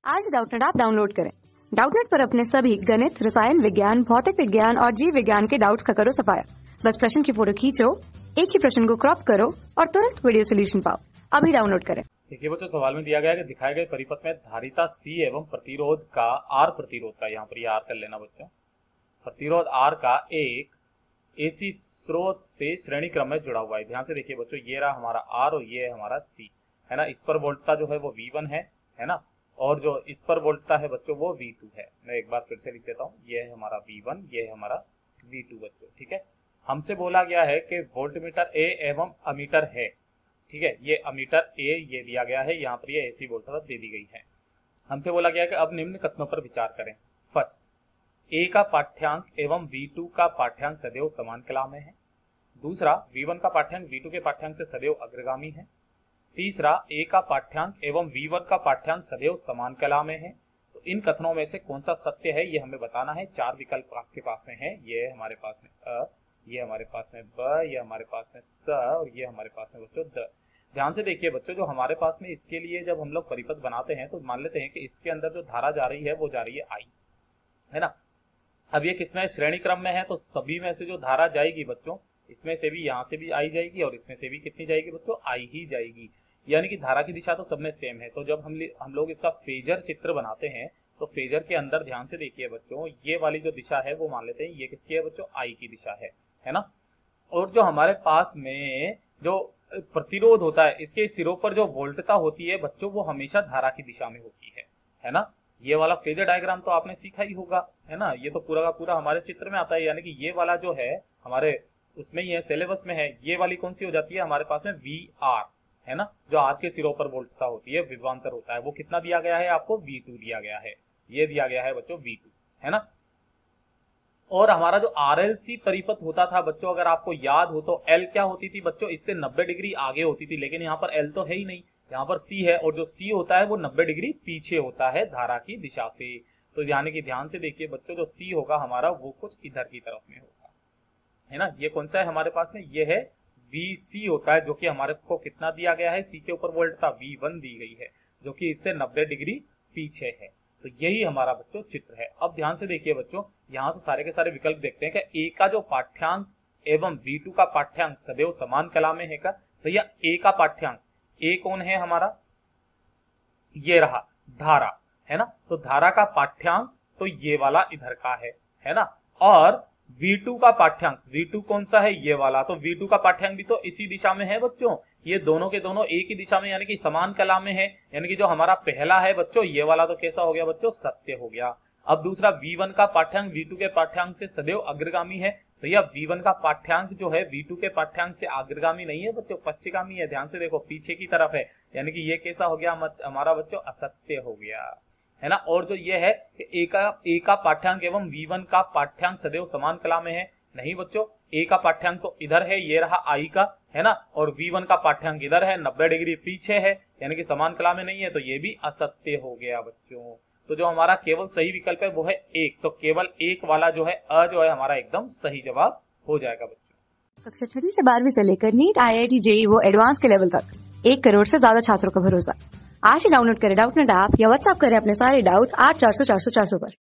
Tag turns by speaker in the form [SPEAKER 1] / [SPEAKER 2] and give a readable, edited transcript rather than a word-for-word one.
[SPEAKER 1] आज Doubtnut app download करें। डाउटनेट पर अपने सभी गणित, रसायन विज्ञान, भौतिक विज्ञान और जीव विज्ञान के डाउट्स का करो सफाया। बस प्रश्न की फोटो खींचो, एक ही प्रश्न को क्रॉप करो और तुरंत वीडियो सोल्यूशन पाओ। अभी डाउनलोड करें।
[SPEAKER 2] देखिए बच्चों, सवाल में दिया गया है कि दिखाए गए परिपथ में धारिता C एवं प्रतिरोध का R प्रतिरोध का, यहाँ पर ये R कर लेना बच्चों, प्रतिरोध R का एक AC स्रोत से श्रेणी क्रम में जुड़ा हुआ है। ध्यान से देखिए बच्चों, ये रहा हमारा R और ये है हमारा C, है ना। इस पर वोल्टता जो है वो V1 है ना, और जो इस पर वोल्टता है बच्चों वो V2 है। मैं एक बार फिर से लिख देता हूँ, ये है हमारा V1, ये है हमारा V2 बच्चों, ठीक है। हमसे बोला गया है कि वोल्टमीटर A एवं अमीटर है, ठीक है। ये अमीटर A ये दिया गया है, यहाँ पर ये AC वोल्टता दे दी गई है। हमसे बोला गया है कि अब निम्न कथनों पर विचार करें। फर्स्ट, A का पाठ्यांक एवं V2 का पाठ्यांक सदैव समान कला में है। दूसरा, V1 का पाठ्यांक V2 के पाठ्यांक से सदैव अग्रगामी है। तीसरा, A का पाठ्यांक एवं V1 का पाठ्यांक सदैव समान कला में है। तो इन कथनों में से कौन सा सत्य है ये हमें बताना है। चार विकल्प आपके पास में है, ये हमारे पास में अ, ये हमारे पास में ब, ये हमारे पास में स और ये हमारे पास में बच्चों द। ध्यान से देखिए बच्चों, जो हमारे पास में इसके लिए जब हम लोग परिपथ बनाते हैं तो मान लेते हैं कि इसके अंदर जो धारा जा रही है वो जा रही है I, है ना। अब ये किसमें श्रेणी क्रम में है, तो सभी में से जो धारा जाएगी बच्चों, इसमें से भी यहाँ से भी I जाएगी और इसमें से भी कितनी जाएगी बच्चों, I ही जाएगी। यानी कि धारा की दिशा तो सब में सेम है। तो जब हम लोग इसका फेजर चित्र बनाते हैं तो फेजर के अंदर ध्यान से देखिए बच्चों, ये वाली जो दिशा है वो मान लेते हैं ये किसकी है बच्चों, I की दिशा है ना। और जो हमारे पास में जो प्रतिरोध होता है, इसके सिरों पर जो वोल्टता होती है बच्चों, वो हमेशा धारा की दिशा में होती है ना। ये वाला फेजर डायग्राम तो आपने सीखा ही होगा, है ना। ये तो पूरा का पूरा हमारे चित्र में आता है, यानी कि ये वाला जो है हमारे उसमें ही है, सिलेबस में है। ये वाली कौन सी हो जाती है हमारे पास में, VR, है ना। जो R के सिरों पर वोल्टता होती है, विभवांतर होता है, वो कितना दिया गया है आपको, V2 दिया गया है। ये दिया गया है बच्चों V2, है ना। और हमारा जो RLC परिपथ होता था बच्चों, अगर आपको याद हो तो L क्या होती थी बच्चों, इससे 90 डिग्री आगे होती थी, लेकिन यहाँ पर L तो है ही नहीं, यहाँ पर C है, और जो C होता है वो 90 डिग्री पीछे होता है धारा की दिशा से। तो यानी कि ध्यान से देखिए बच्चों, जो C होगा हमारा वो कुछ इधर की तरफ में होगा, है ना। ये कौन सा है हमारे पास में, ये है VC होता है, जो कि हमारे को कितना दिया गया है, C के ऊपर वोल्टता V1 दी गई है, जो कि इससे 90 डिग्री पीछे है। तो यही हमारा बच्चों चित्र है। अब ध्यान से देखिए बच्चों, यहाँ से सारे के सारे विकल्प देखते हैं कि A का जो पाठ्यांक एवं V2 का पाठ्यांक सदैव समान कला में है का। तो यह A का पाठ्यांक, A कौन है हमारा, ये रहा धारा, है ना। तो धारा का पाठ्यांक तो ये वाला इधर का है ना। और V2 का पाठ्यांक, V2 कौन सा है, ये वाला। तो V2 का पाठ्यांक भी तो इसी दिशा में है बच्चों, ये दोनों के दोनों एक ही दिशा में यानी कि समान कला में है। यानी कि जो हमारा पहला है बच्चों, ये वाला तो कैसा हो गया बच्चों, सत्य हो गया। अब दूसरा, V1 का पाठ्यांक V2 के पाठ्यांक से सदैव अग्रगामी है। तो यह V1 का पाठ्यांक जो है V2 के पाठ्यांक से अग्रगामी नहीं है बच्चों, पश्चिगामी है। ध्यान से देखो, पीछे की तरफ है, यानी कि ये कैसा हो गया हमारा बच्चों, असत्य हो गया, है ना। और जो ये है कि A का पाठ्यांक एवं V1 का पाठ्यांक सदैव समान कला में है, नहीं बच्चों, A का पाठ्यांक तो इधर है, ये रहा I का, है ना। और V1 का पाठ्यांक इधर है, 90 डिग्री पीछे है, यानी कि समान कला में नहीं है। तो ये भी असत्य हो गया बच्चों। तो जो हमारा केवल सही विकल्प है वो है एक। तो केवल एक वाला जो है अ जो है हमारा एकदम सही जवाब हो जाएगा बच्चों।
[SPEAKER 1] कक्षा 6 से 12वीं से लेकर नीट, IIT, JEE वो एडवांस के लेवल तक 1 करोड़ से ज्यादा छात्रों का भरोसा। आज ही डाउनलोड करें डाउटनेट ऐप या व्हाट्सएप करें अपने सारे डाउट्स 8400 400 400 पर।